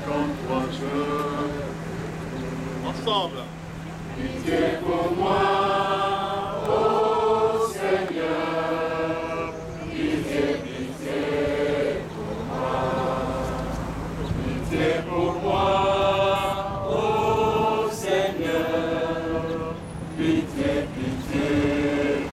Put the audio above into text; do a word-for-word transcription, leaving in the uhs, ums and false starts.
comme toi je. Ensemble. Pitié pour moi, ô Seigneur. Pitié, pitié pour moi. Pitié pour moi.